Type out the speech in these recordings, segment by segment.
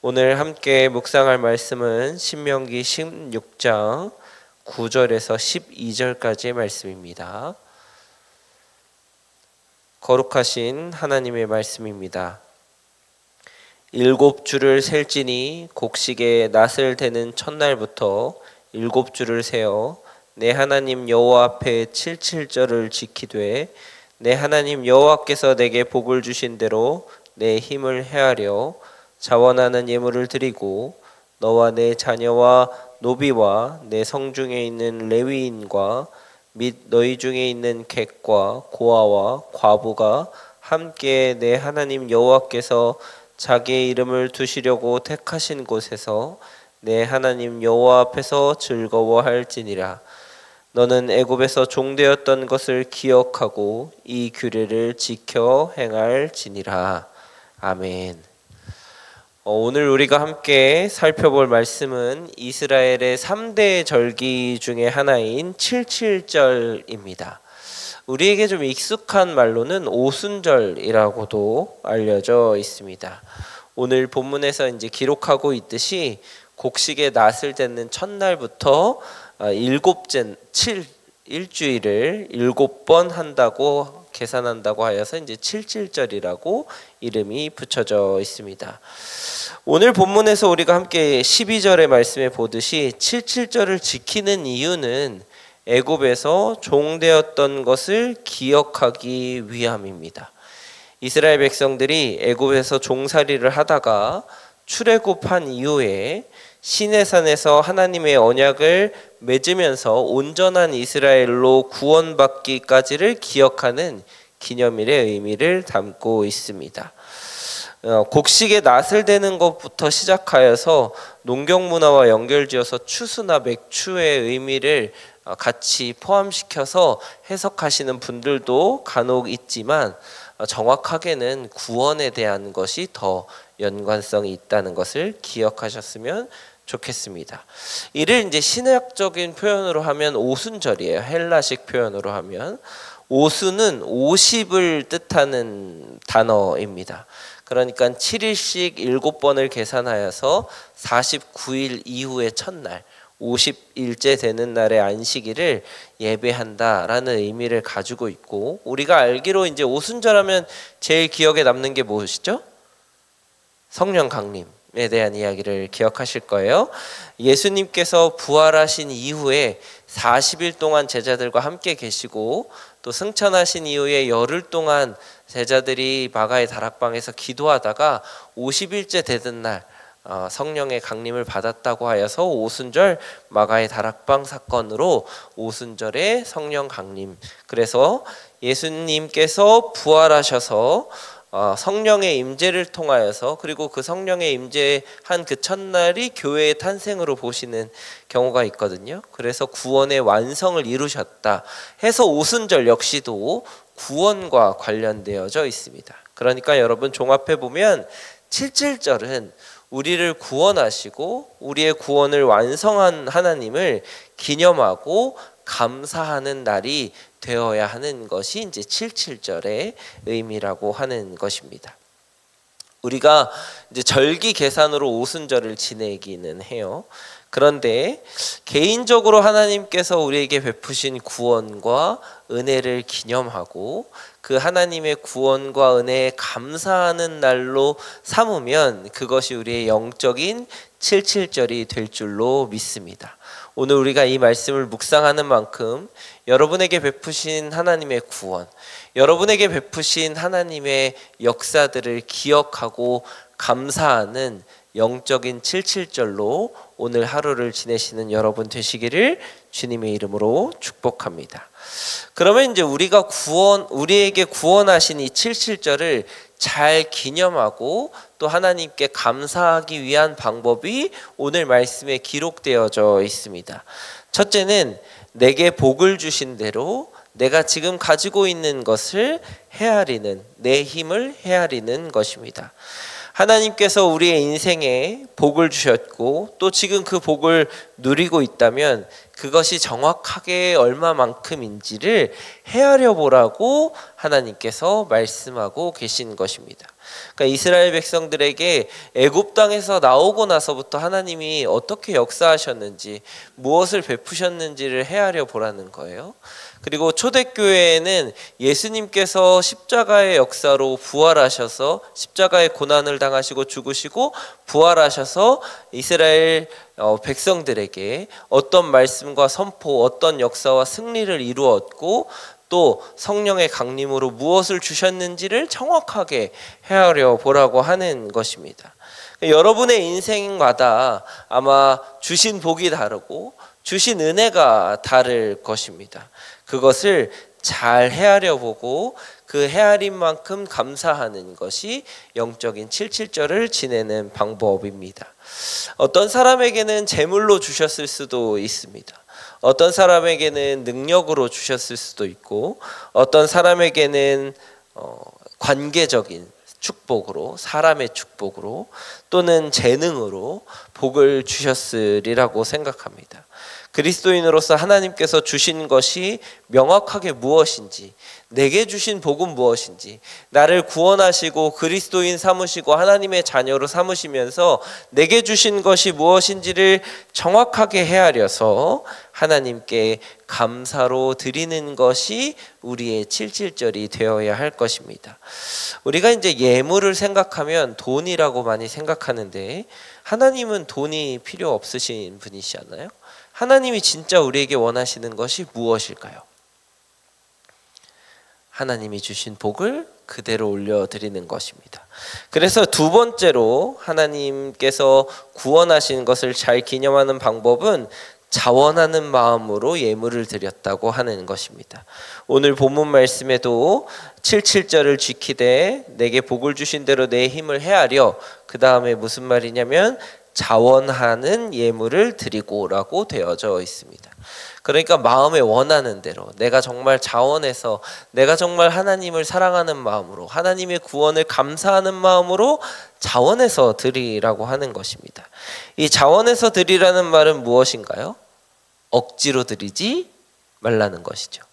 오늘 함께 묵상할 말씀은 신명기 16장 9절에서 12절까지의 말씀입니다. 거룩하신 하나님의 말씀입니다. 7주를 셀지니 곡식에 낫을 대는 첫날부터 7주를 세어 내 하나님 여호와 앞에 77절을 지키되 내 하나님 여호와께서 내게 복을 주신 대로 내 힘을 헤아려 자원하는 예물을 드리고 너와 내 자녀와 노비와 내 성중에 있는 레위인과 및 너희 중에 있는 객과 고아와 과부가 함께 내 하나님 여호와께서 자기의 이름을 두시려고 택하신 곳에서 내 하나님 여호와 앞에서 즐거워할지니라. 너는 애굽에서 종되었던 것을 기억하고 이 규례를 지켜 행할지니라. 아멘. 오늘 우리가 함께 살펴볼 말씀은 이스라엘의 3대 절기 중에 하나인 칠칠절입니다. 우리에게 좀 익숙한 말로는 오순절이라고도 알려져 있습니다. 오늘 본문에서 이제 기록하고 있듯이 곡식에 낫을 대는 첫날부터 일주일을 7번 한다고 계산한다고 하여서 이제 칠칠절이라고 이름이 붙여져 있습니다. 오늘 본문에서 우리가 함께 12절의 말씀에 보듯이 칠칠절을 지키는 이유는 애굽에서 종되었던 것을 기억하기 위함입니다. 이스라엘 백성들이 애굽에서 종살이를 하다가 출애굽한 이후에 시내산에서 하나님의 언약을 맺으면서 온전한 이스라엘로 구원받기까지를 기억하는 기념일의 의미를 담고 있습니다. 곡식에 낫을 대는 것부터 시작하여서 농경 문화와 연결지어서 추수나 맥추의 의미를 같이 포함시켜서 해석하시는 분들도 간혹 있지만 정확하게는 구원에 대한 것이 더 연관성이 있다는 것을 기억하셨으면 좋겠습니다. 이를 이제 신학적인 표현으로 하면 오순절이에요. 헬라식 표현으로 하면 오순은 50을 뜻하는 단어입니다. 그러니까 7일씩 7번을 계산하여서 49일 이후의 첫날 50일째 되는 날의 안식일을 예배한다라는 의미를 가지고 있고, 우리가 알기로 이제 오순절하면 제일 기억에 남는 게 무엇이죠? 성령 강림에 대한 이야기를 기억하실 거예요. 예수님께서 부활하신 이후에 40일 동안 제자들과 함께 계시고 또 승천하신 이후에 열흘 동안 제자들이 마가의 다락방에서 기도하다가 50일째 되던 날 성령의 강림을 받았다고 하여서 오순절 마가의 다락방 사건으로 오순절의 성령 강림, 그래서 예수님께서 부활하셔서 성령의 임재를 통하여서, 그리고 그 성령의 임재한 그 첫날이 교회의 탄생으로 보시는 경우가 있거든요. 그래서 구원의 완성을 이루셨다 해서 오순절 역시도 구원과 관련되어져 있습니다. 그러니까 여러분 종합해 보면 칠칠절은 우리를 구원하시고 우리의 구원을 완성한 하나님을 기념하고 감사하는 날이 되어야 하는 것이 이제 칠칠절의 의미라고 하는 것입니다. 우리가 이제 절기 계산으로 오순절을 지내기는 해요. 그런데 개인적으로 하나님께서 우리에게 베푸신 구원과 은혜를 기념하고 그 하나님의 구원과 은혜에 감사하는 날로 삼으면 그것이 우리의 영적인 칠칠절이 될 줄로 믿습니다. 오늘 우리가 이 말씀을 묵상하는 만큼 여러분에게 베푸신 하나님의 구원, 여러분에게 베푸신 하나님의 역사들을 기억하고 감사하는 영적인 칠칠절로 오늘 하루를 지내시는 여러분 되시기를 주님의 이름으로 축복합니다. 그러면 이제 우리에게 구원하신 이 칠칠절을 잘 기념하고 또 하나님께 감사하기 위한 방법이 오늘 말씀에 기록되어져 있습니다. 첫째는 내게 복을 주신 대로 내가 지금 가지고 있는 것을 헤아리는, 내 힘을 헤아리는 것입니다. 하나님께서 우리의 인생에 복을 주셨고 또 지금 그 복을 누리고 있다면 그것이 정확하게 얼마만큼인지를 헤아려 보라고 하나님께서 말씀하고 계신 것입니다. 그러니까 이스라엘 백성들에게 애굽 땅에서 나오고 나서부터 하나님이 어떻게 역사하셨는지, 무엇을 베푸셨는지를 헤아려 보라는 거예요. 그리고 초대교회에는 예수님께서 십자가의 역사로 부활하셔서 십자가의 고난을 당하시고 죽으시고 부활하셔서 이스라엘 백성들에게 어떤 말씀과 선포, 어떤 역사와 승리를 이루었고 또 성령의 강림으로 무엇을 주셨는지를 정확하게 헤아려 보라고 하는 것입니다. 여러분의 인생마다 아마 주신 복이 다르고 주신 은혜가 다를 것입니다. 그것을 잘 헤아려 보고 그 헤아린 만큼 감사하는 것이 영적인 7.7절을 지내는 방법입니다. 어떤 사람에게는 재물로 주셨을 수도 있습니다. 어떤 사람에게는 능력으로 주셨을 수도 있고, 어떤 사람에게는 관계적인 축복으로, 사람의 축복으로 또는 재능으로 복을 주셨으리라고 생각합니다. 그리스도인으로서 하나님께서 주신 것이 명확하게 무엇인지, 내게 주신 복은 무엇인지, 나를 구원하시고 그리스도인 삼으시고 하나님의 자녀로 삼으시면서 내게 주신 것이 무엇인지를 정확하게 헤아려서 하나님께 감사로 드리는 것이 우리의 7.7절이 되어야 할 것입니다. 우리가 이제 예물을 생각하면 돈이라고 많이 생각하는데, 하나님은 돈이 필요 없으신 분이시잖아요. 하나님이 진짜 우리에게 원하시는 것이 무엇일까요? 하나님이 주신 복을 그대로 올려드리는 것입니다. 그래서 두 번째로 하나님께서 구원하신 것을 잘 기념하는 방법은 자원하는 마음으로 예물을 드렸다고 하는 것입니다. 오늘 본문 말씀에도 7.7절을 지키되 내게 복을 주신 대로 내 힘을 헤아려, 그 다음에 무슨 말이냐면 자원하는 예물을 드리고라고 되어져 있습니다. 그러니까 마음에 원하는 대로 내가 정말 자원해서, 내가 정말 하나님을 사랑하는 마음으로, 하나님의 구원을 감사하는 마음으로 자원해서 드리라고 하는 것입니다. 이 자원해서 드리라는 말은 무엇인가요? 억지로 드리지 말라는 것이죠.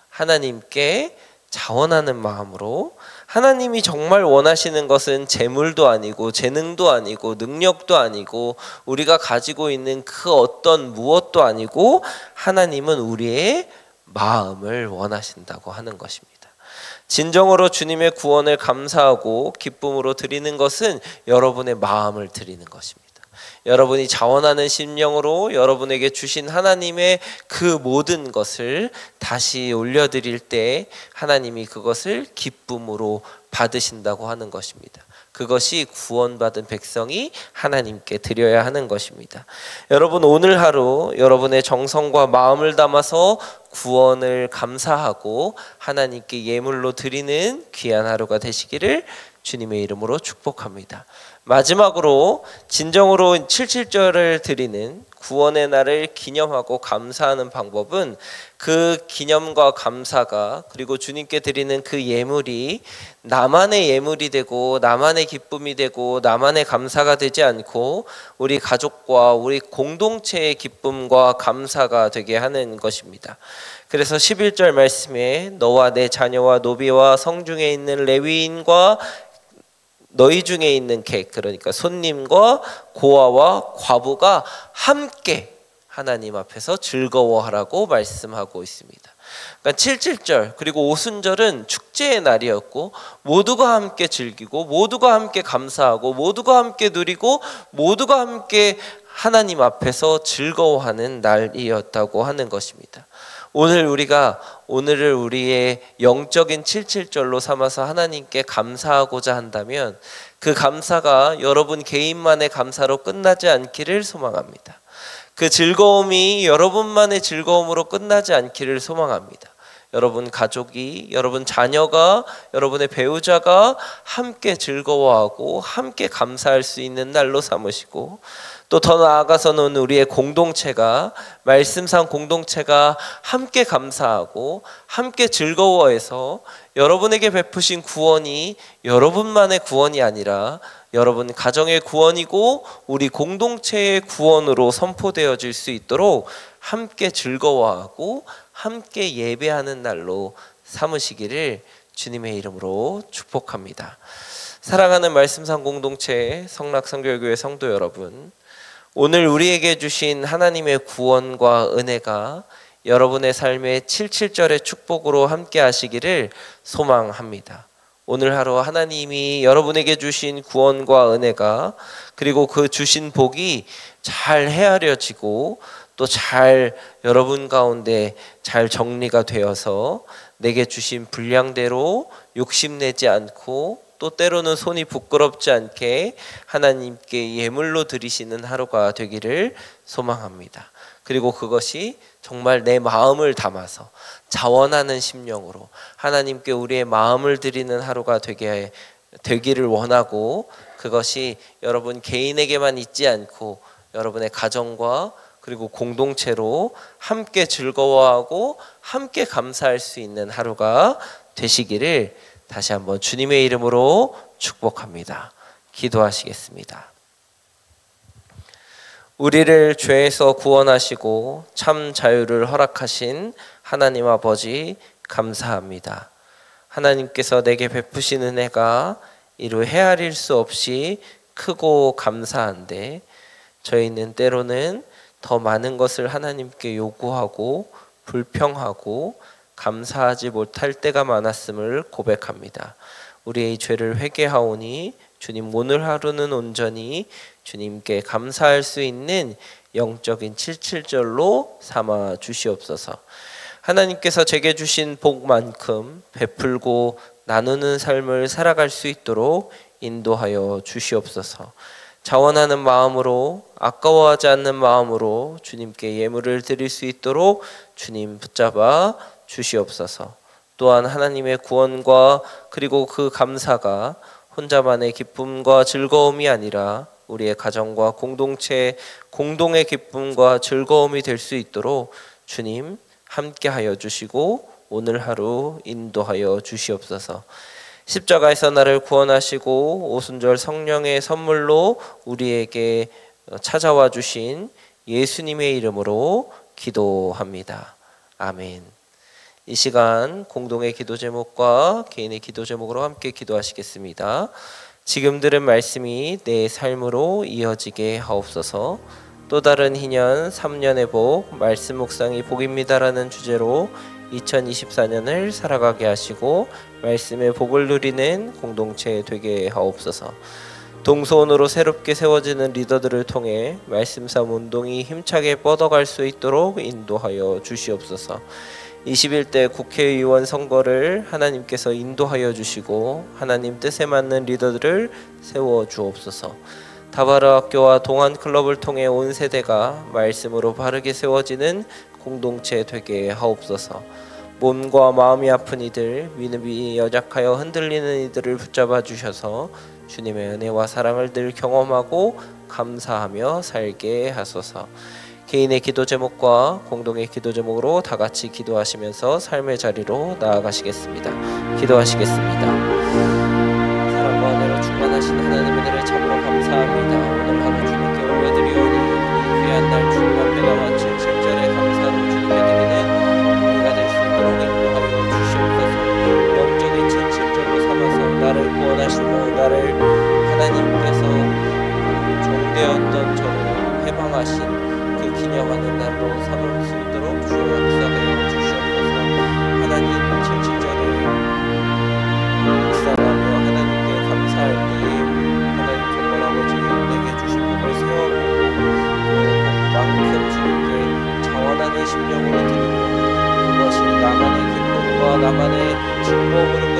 하나님께 자원하는 마음으로, 하나님이 정말 원하시는 것은 재물도 아니고 재능도 아니고 능력도 아니고 우리가 가지고 있는 그 어떤 무엇도 아니고 하나님은 우리의 마음을 원하신다고 하는 것입니다. 진정으로 주님의 구원을 감사하고 기쁨으로 드리는 것은 여러분의 마음을 드리는 것입니다. 여러분이 자원하는 심령으로 여러분에게 주신 하나님의 그 모든 것을 다시 올려드릴 때 하나님이 그것을 기쁨으로 받으신다고 하는 것입니다. 그것이 구원받은 백성이 하나님께 드려야 하는 것입니다. 여러분, 오늘 하루 여러분의 정성과 마음을 담아서 구원을 감사하고 하나님께 예물로 드리는 귀한 하루가 되시기를 주님의 이름으로 축복합니다. 마지막으로 진정으로 7.7절을 드리는 구원의 날을 기념하고 감사하는 방법은 그 기념과 감사가, 그리고 주님께 드리는 그 예물이 나만의 예물이 되고 나만의 기쁨이 되고 나만의 감사가 되지 않고 우리 가족과 우리 공동체의 기쁨과 감사가 되게 하는 것입니다. 그래서 11절 말씀에 너와 내 자녀와 노비와 성중에 있는 레위인과 너희 중에 있는 객, 그러니까 손님과 고아와 과부가 함께 하나님 앞에서 즐거워하라고 말씀하고 있습니다. 그러니까 7.7절 그리고 오순절은 축제의 날이었고 모두가 함께 즐기고 모두가 함께 감사하고 모두가 함께 누리고 모두가 함께 하나님 앞에서 즐거워하는 날이었다고 하는 것입니다. 오늘을 우리의 영적인 7.7절로 삼아서 하나님께 감사하고자 한다면 그 감사가 여러분 개인만의 감사로 끝나지 않기를 소망합니다. 그 즐거움이 여러분만의 즐거움으로 끝나지 않기를 소망합니다. 여러분 가족이, 여러분 자녀가, 여러분의 배우자가 함께 즐거워하고 함께 감사할 수 있는 날로 삼으시고, 또 더 나아가서는 우리의 공동체가, 말씀상 공동체가 함께 감사하고 함께 즐거워해서 여러분에게 베푸신 구원이 여러분만의 구원이 아니라 여러분 가정의 구원이고 우리 공동체의 구원으로 선포되어질 수 있도록 함께 즐거워하고 함께 예배하는 날로 삼으시기를 주님의 이름으로 축복합니다. 사랑하는 말씀상 공동체 성락성결교회 성도 여러분, 오늘 우리에게 주신 하나님의 구원과 은혜가 여러분의 삶의 77절의 축복으로 함께 하시기를 소망합니다. 오늘 하루 하나님이 여러분에게 주신 구원과 은혜가, 그리고 그 주신 복이 잘 헤아려지고 또 잘 여러분 가운데 잘 정리가 되어서 내게 주신 분량대로 욕심내지 않고 또 때로는 손이 부끄럽지 않게 하나님께 예물로 드리시는 하루가 되기를 소망합니다. 그리고 그것이 정말 내 마음을 담아서 자원하는 심령으로 하나님께 우리의 마음을 드리는 하루가 되기를 원하고, 그것이 여러분 개인에게만 있지 않고 여러분의 가정과 그리고 공동체로 함께 즐거워하고 함께 감사할 수 있는 하루가 되시기를 다시 한번 주님의 이름으로 축복합니다. 기도하시겠습니다. 우리를 죄에서 구원하시고 참 자유를 허락하신 하나님 아버지 감사합니다. 하나님께서 내게 베푸신 은혜가 이루 헤아릴 수 없이 크고 감사한데, 저희는 때로는 더 많은 것을 하나님께 요구하고 불평하고 감사하지 못할 때가 많았음을 고백합니다. 우리의 죄를 회개하오니 주님, 오늘 하루는 온전히 주님께 감사할 수 있는 영적인 77절로 삼아 주시옵소서. 하나님께서 제게 주신 복만큼 베풀고 나누는 삶을 살아갈 수 있도록 인도하여 주시옵소서. 자원하는 마음으로, 아까워하지 않는 마음으로 주님께 예물을 드릴 수 있도록 주님 붙잡아 주시옵소서. 또한 하나님의 구원과 그리고 그 감사가 혼자만의 기쁨과 즐거움이 아니라 우리의 가정과 공동체 공동의 기쁨과 즐거움이 될 수 있도록 주님 함께하여 주시고 오늘 하루 인도하여 주시옵소서. 십자가에서 나를 구원하시고 오순절 성령의 선물로 우리에게 찾아와 주신 예수님의 이름으로 기도합니다. 아멘. 이 시간 공동의 기도 제목과 개인의 기도 제목으로 함께 기도하시겠습니다. 지금 들은 말씀이 내 삶으로 이어지게 하옵소서. 또 다른 희년 3년의 복, 말씀 묵상이 복입니다라는 주제로 2024년을 살아가게 하시고 말씀의 복을 누리는 공동체 되게 하옵소서. 동서원으로 새롭게 세워지는 리더들을 통해 말씀 삶 운동이 힘차게 뻗어갈 수 있도록 인도하여 주시옵소서. 21대 국회의원 선거를 하나님께서 인도하여 주시고 하나님 뜻에 맞는 리더들을 세워 주옵소서. 다바르 학교와 동안 클럽을 통해 온 세대가 말씀으로 바르게 세워지는 공동체 되게 하옵소서. 몸과 마음이 아픈 이들, 믿음이 연약하여 흔들리는 이들을 붙잡아 주셔서 주님의 은혜와 사랑을 늘 경험하고 감사하며 살게 하소서. 개인의 기도 제목과 공동의 기도 제목으로 다 같이 기도하시면서 삶의 자리로 나아가시겠습니다. 기도하시겠습니다. 사랑과 은혜로 충만하신 하나님의 은혜를 참으로 감사합니다. 오늘 하루 주님께 올려드리오니 이 귀한 날 주님 앞에 나와 77절의 감사로 주님께 드리는 우리가 될 수 있도록 인도하여 주시옵소서. 영적인 77절로 삼아서 나를 구원하시고 나를 하나님께서 종되었던 저로 해방하신 기념하는 날로 삼을 수 있도록 주여 역사하여 주시옵소서. 하나님 77절을 묵상하며 하나님께 감사할 때에 하나님 정말 아버지 내게 주신 복을 세워보고 그만큼 주님께 자원하는 심령으로 드리고 그것이 나만의 기쁨과 나만의 즐거움으로